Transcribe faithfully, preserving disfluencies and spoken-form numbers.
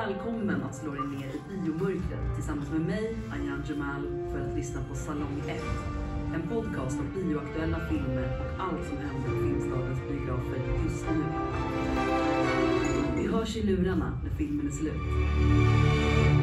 välkommen att slå dig ner i biomörkret tillsammans med mig, Anjan Jamal, för att lyssna på Salong ett. En podcast om bioaktuella filmer och allt som händer i Filmstadens biografer just nu. Vi hörs i lurarna när filmen är slut.